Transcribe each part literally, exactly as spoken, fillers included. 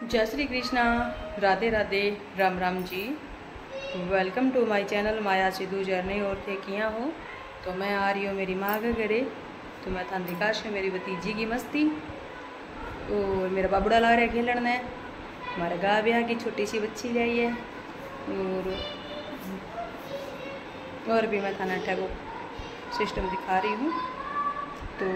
जय Shri Krishna, Radhe Radhe, Ram Ram ji. Welcome to my channel Maya Sidhu journey. और थे किया हो तो मैं आ रही हूँ मेरी माँ के घरे। तो मैं थान दिकाश है मेरी भतीजी की मस्ती। और मेरा बाबूड़ा ला रहा है खेलन है। हमारे गाँव ब्याह की छोटी सी बच्ची लाई है। और और भी मैं थाना अट्ठा को सिस्टम दिखा रही हूँ। तो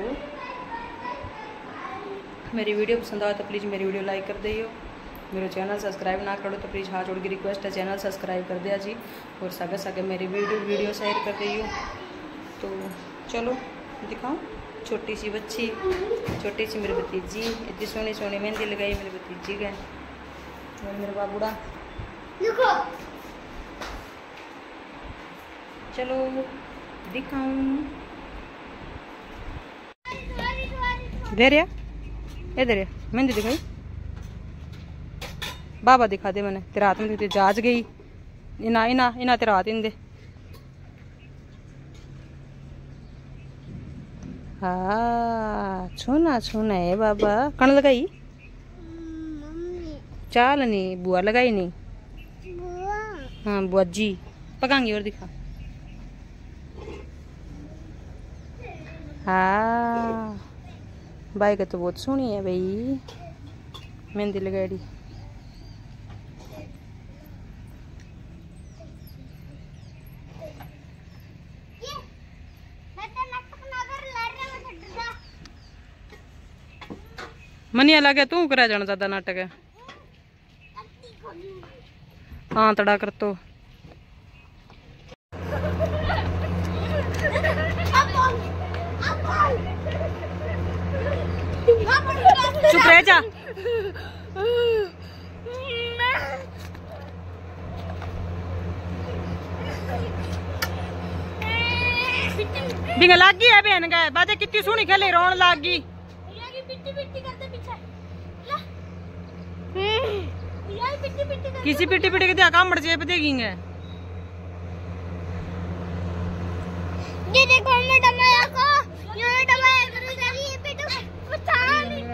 मेरी वीडियो पसंद आए तो प्लीज़ मेरी वीडियो लाइक कर दियो। मेरे चैनल सब्सक्राइब ना करो तो प्लीज़ हाथ जोड़ की रिक्वेस्ट है, चैनल सब्सक्राइब कर दिया जी। और सगे सगे मेरी वीडियो वीडियो शेयर कर दियो। तो चलो दिखाओ छोटी सी बच्ची, छोटी सी मेरी भतीजी, इतनी सोनी सोनी मेहंदी लगाई मेरी भतीजी का। और मेरा बाबूड़ा चलो दिखाऊं। दे रहा इधर है मेहंदी दिखाई। बाबा दिखा दे मैंने तेरा हाथ में जाज गई। इना इना इना तेरा हाथ इन दे। हाँ छूना छूना है बाबा। कण लगाई चाल नहीं बुआ लगाई नहीं। हाँ बुआ जी पकांगी और दिखा। हाँ बाई का तो बहुत सोहनी है भाई मेहंदी लगाड़ी। मनिया लगे तू करा जाना ज्यादा नाटक है। हाँ तड़ा कर तो चुप रह जा। बिंगा लाग गई है बहन का बातें कितनी सोहनी खेले रोन लाग गई। किसी पिट्टी पिट्टी के काम बढ़ जाए पे देखेंगे। ये देखो मैं डमाया को ये डमाया करो जरी ये पिट्टू बता नहीं।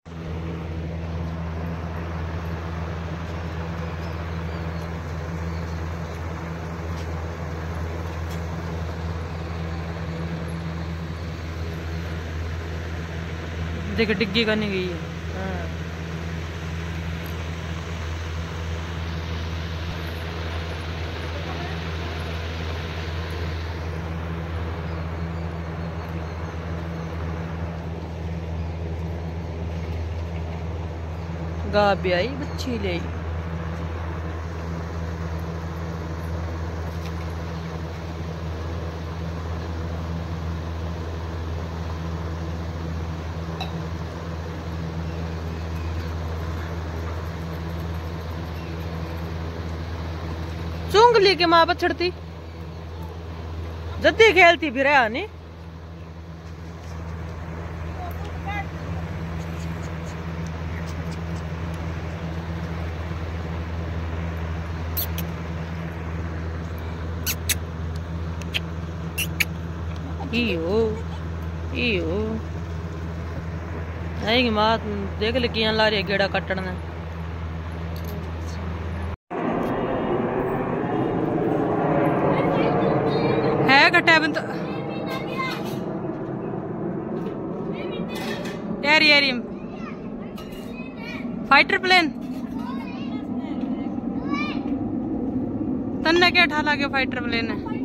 देख डिग्गी करने गई है। गा ब्याई बच्ची ले चुंगली के माँ बछड़ती जद्दी खेलती फिर नहीं। इयो इयो आएगी माँ देख ले किया ला रही है गेड़ा कट्टन ने। है कट्टा बंद यारी यारी फाइटर प्लेन तन्ने क्या ठाला के फाइटर प्लेन है।